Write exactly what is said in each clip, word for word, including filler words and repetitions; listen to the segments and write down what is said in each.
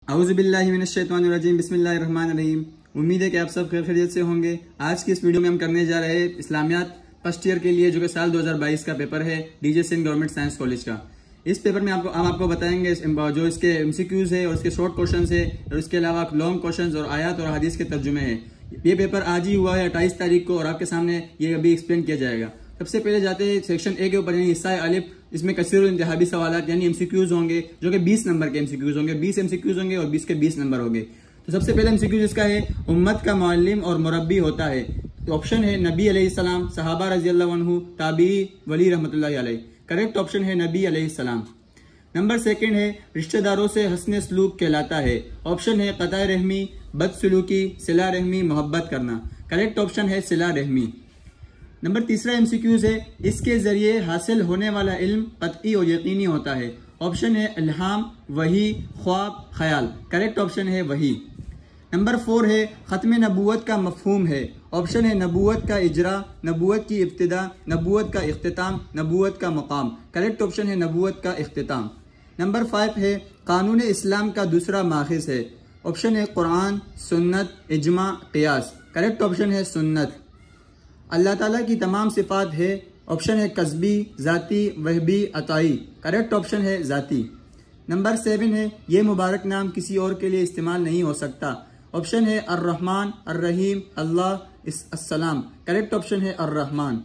औज़ुबिल्लाहि मिनश्शैतानिर्रजीम बिस्मिल्लाहिर्रहमानिर्रहीम। उम्मीद है कि आप सब खैर खैरियत से होंगे। आज की इस वीडियो में हम करने जा रहे हैं इस्लामियात फर्स्ट ईयर के लिए, जो कि साल दो हज़ार बाईस का पेपर है DJ Singh government science college का। इस पेपर में आपको हम आपको बताएंगे जो इसके एमसीक्यूज है और इसके शॉर्ट क्वेश्चन है और इसके अलावा लॉन्ग क्वेश्चन और आयात और हदीस के तर्जुमे हैं। ये पेपर आज ही हुआ है अट्ठाईस तारीख को और आपके सामने ये अभी एक्सप्लेन किया जाएगा। सबसे पहले जाते हैं सेक्शन ए के ऊपर, यानी हिस्सा अलिफ। इसमें कसीर इंतहाबी सवालात यानी एमसीक्यूज होंगे, जो कि बीस नंबर के एमसीक्यूज होंगे। बीस एमसीक्यूज होंगे और बीस के बीस नंबर होंगे। तो सबसे पहले एमसीक्यूज इसका है, उम्मत का मुअल्लिम और मुरब्बी होता है। तो ऑप्शन है नबी अलैहिस्सलाम, सहाबा रज़ियल्लाहु अन्हु, ताबी, वली रहमतुल्लाहि अलैह। करेक्ट ऑप्शन है नबी अलैहिस्सलाम। नंबर सेकंड है, रिश्तेदारों से हस्न सलूक कहलाता है। ऑप्शन है क़ता रहमी, बदसलूकी, सिला रहमी, मोहब्बत करना। करेक्ट ऑप्शन है सिला रहमी। नंबर तीसरा एमसीक्यूज है, इसके जरिए हासिल होने वाला इल्म कतई और यकीनी होता है। ऑप्शन है इल्हाम, वही, ख्वाब, ख्याल। करेक्ट ऑप्शन है वही। नंबर फोर है, खत्म नबूवत का मफहूम है। ऑप्शन है नबूवत का इजरा, नबूवत की इब्तिदा, नबूवत का इख्तिताम, नबूवत का मकाम। करेक्ट ऑप्शन है नबूवत का इख्तिताम। नंबर फाइव है, कानून इस्लाम का दूसरा माखिज है। ऑप्शन है कुरान, सुन्नत, इजमा, क़ियास। करेक्ट ऑप्शन है सुन्नत। अल्लाह ताला की तमाम सिफात है। ऑप्शन है कस्बी, जाती, वहबी, अताई। करेक्ट ऑप्शन है जाती। नंबर सेवन है, ये मुबारक नाम किसी और के लिए इस्तेमाल नहीं हो सकता। ऑप्शन है अर्रहमान, अर्रहीम, अल्लाह, अस्सलाम। करेक्ट ऑप्शन है अर्रहमान।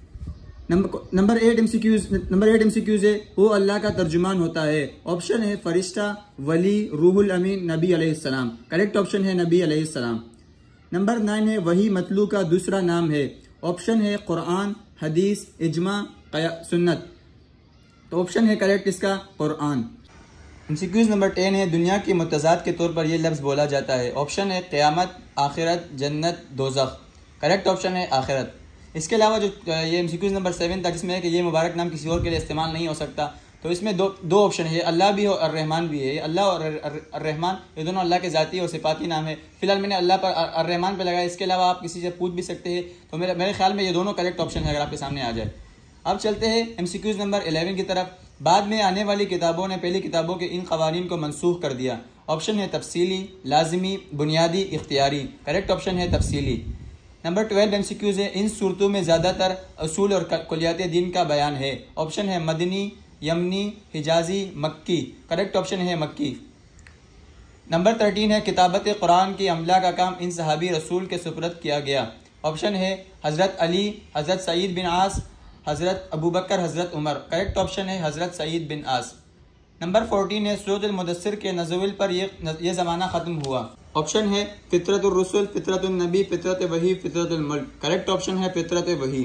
Number number eight MCQs number eight MCQs है, वो अल्लाह का तर्जुमान होता है। ऑप्शन है फरिश्ता, वली, रूहुल अमीन, नबी अलैहिस्सलाम। करेक्ट ऑप्शन है नबी अलैहिस्सलाम। नंबर नाइन है, वही मतलू का दूसरा नाम है। ऑप्शन है कुरान, हदीस, इजमा, सुन्नत। तो ऑप्शन है करेक्ट इसका कुरान। एमसीक्यूज नंबर टेन है, दुनिया के मुतज़ाद के तौर पर यह लफ्ज़ बोला जाता है। ऑप्शन है क़यामत, आखिरत, जन्नत, दोज़ख। करेक्ट ऑप्शन है आखिरत। इसके अलावा जो ये एमसीक्यूज नंबर सेवन था, जिसमें है कि ये मुबारक नाम किसी और के लिए इस्तेमाल नहीं हो सकता, तो इसमें दो दो ऑप्शन है, अल्लाह भी और अर्रहमान भी है। अल्लाह और अर्रहमान ये दोनों अल्लाह के ज़ाती और सिफाती नाम है। फिलहाल मैंने अल्लाह पर अर्रहमान पे लगाया। इसके अलावा आप किसी से पूछ भी सकते हैं। तो मेरे मेरे ख्याल में ये दोनों करेक्ट ऑप्शन है, अगर आपके सामने आ जाए। अब चलते हैं एमसीक्यूज नंबर इलेवन की तरफ। बाद में आने वाली किताबों ने पहली किताबों के इन कवानीन को मनसूख कर दिया। ऑप्शन है तफसीली, लाजमी, बुनियादी, इख्तियारी। करेक्ट ऑप्शन है तफसीली। नंबर ट्वेल्व एमसीक्यूज है, इन सूरतों में ज़्यादातर असूल और कुलियात दीन का बयान है। ऑप्शन है मदनी, यमनी, हिजाजी, मक्की। करेक्ट ऑप्शन है मक्की। नंबर थर्टीन है, किताबत कुरान की अमला का काम इन सहाबी रसूल के सुपुर्द किया गया। ऑप्शन है हज़रत अली, हज़रत सईद बिन आस, हज़रत अबू बकर, हज़रत उमर। करेक्ट ऑप्शन है हज़रत सईद बिन आस। नंबर फोर्टीन है, सूरत मुदस्सिर के नज़ुल पर यह ये ज़माना ख़त्म हुआ। ऑप्शन है फितरतुर रसूल, फितरतुन नबी, फितरत वही, फितरतुल मुल्क। करेक्ट ऑप्शन है फितरत वही।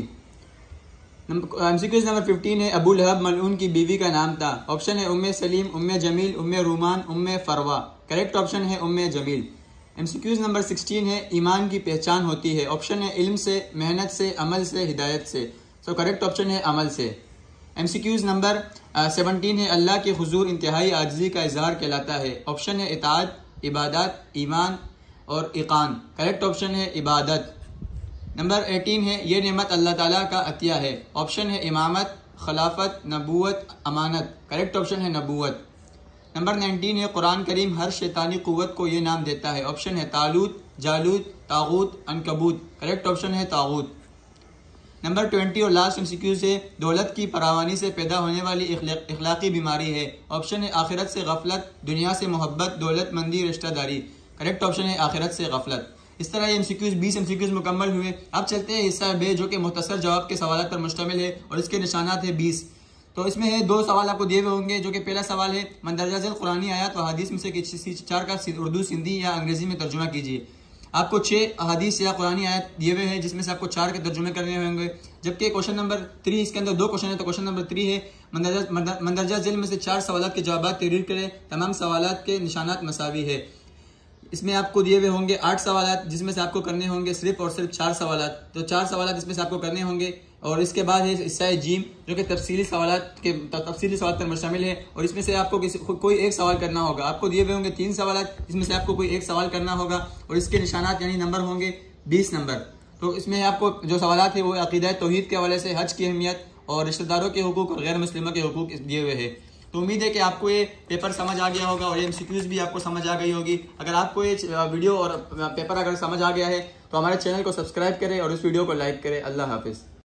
एमसीक्यूज नंबर फिफ्टीन है, अबू लहब मलऊन की बीवी का नाम था। ऑप्शन है उम्मे सलीम, उम्मे जमील, उम्मे रूमान, उम्मे फरवा। करेक्ट ऑप्शन है उम्मे जमील। एमसीक्यूज नंबर सिक्सटीन है, ईमान की पहचान होती है। ऑप्शन है इल्म से, मेहनत से, अमल से, हिदायत से। सो करेक्ट ऑप्शन है अमल से। एमसीक्यूज नंबर सेवनटीन है, अल्लाह के हुजूर इंतहाई आजिज़ी का इजहार कहलाता है। ऑप्शन है इताअत, इबादत, ईमान और इकान। करेक्ट ऑप्शन है इबादत। नंबर एटीन है, ये नेमत अल्लाह ताला का अतिया है। ऑप्शन है इमामत, खिलाफत, नबूवत, अमानत। करेक्ट ऑप्शन है नबूवत। नंबर नाइनटीन है, कुरान करीम हर शैतानी कुव्वत को ये नाम देता है। ऑप्शन है तालूत, जालूत, तागूत, अनकबूत। करेक्ट ऑप्शन है तागूत। नंबर ट्वेंटी और लास्ट एमसीक्यूज है, दौलत की फरावानी से पैदा होने वाली इखलाकी बीमारी है। ऑप्शन है आखिरत से गफलत, दुनिया से मोहब्बत, दौलतमंदी, रिश्तेदारी। करेक्ट ऑप्शन है आखिरत से गफलत। इस तरह ये एमसीक्यूज बीस एमसीक्यूज मुकम्मल हुए। अब चलते हैं हिस्सा बे, जो कि मुख्तसर जवाब के सवाल पर मुश्तमिल है और इसके निशानात है बीस। तो इसमें है दो सवाल आपको दिए हुए होंगे, जो कि पहला सवाल है, मंदरजा झेल कुरानी आयत व हदीस में से किसी चार का उर्दू, सिंधी या अंग्रेजी में तर्जुमा कीजिए। आपको छह हदीस या कुरानी आयत दिए हुए हैं, जिसमें से आपको चार के तर्जुमे करने होंगे। जबकि क्वेश्चन नंबर थ्री, इसके अंदर दो क्वेश्चन है। तो क्वेश्चन नंबर थ्री है, मंदरजा मंदरजा झेल में से चार सवाल के जवाब तहरीर करें। तमाम सवाल के निशानात मसावी है। इसमें आपको दिए हुए होंगे आठ सवाल, जिसमें से आपको करने होंगे सिर्फ और सिर्फ चार सवाल। तो चार सवाल इसमें से आपको करने होंगे। और इसके बाद है हिस्सा जीम, जो कि तफसीली सवाल के तफसीली सवाल पर मुश्तमिल है और इसमें से आपको किसी कोई एक सवाल करना होगा। आपको दिए हुए होंगे तीन सवाल, इसमें से आपको कोई एक सवाल करना होगा और इसके निशानात यानी नंबर होंगे बीस नंबर। तो इसमें आपको जो सवाल है वो अकीदा तौहीद के हवाले से, हज की अहमियत और रिश्तेदारों के हुकूक और गैर मुस्लिमों के हुकूक दिए हुए हैं। तो उम्मीद है कि आपको ये पेपर समझ आ गया होगा और ये एमसीक्यूज भी आपको समझ आ गई होगी। अगर आपको ये वीडियो और पेपर अगर समझ आ गया है तो हमारे चैनल को सब्सक्राइब करें और इस वीडियो को लाइक करें। अल्लाह हाफिज़।